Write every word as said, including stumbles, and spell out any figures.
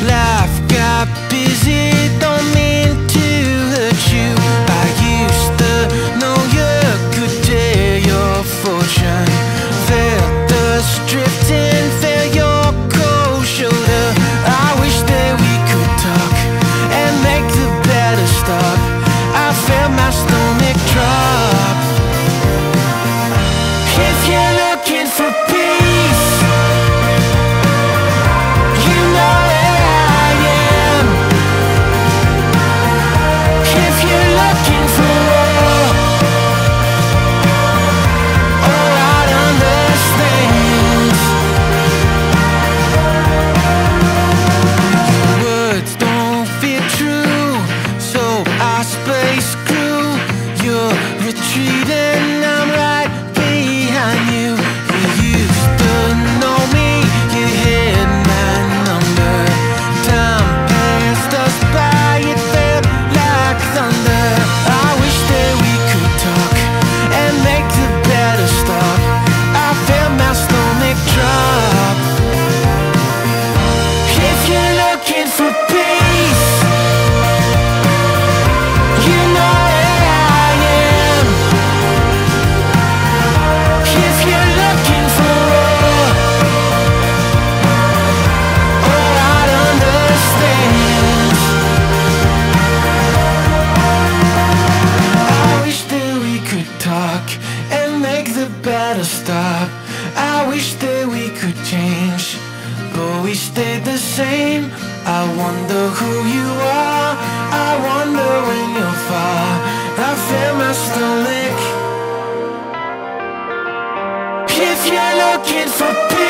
Life got busy, don't mean to hurt you. I used to know your good day, your fortune. Felt dust drifting, felt your cold shoulder. I wish that we could talk and make the better stop. I felt my stomach drop. If you're looking for peace, you know where I am. If you're looking for war, oh, I'd understand. Words don't feel true, so I space crew. You're retreating, I'm right behind you. You used to know me, you had my number. Time passed us by, it felt like thunder. I wish that we could talk and make the better stop. I felt my stomach drop. If you're looking for peace, you know where I am. If you're looking for war, oh, I'd understand. I wish that we could talk and make the better stop. I wish that we could change, but we stayed the same. I wonder who you are, I wonder when you're far. I feel my stomach. If you're looking for peace,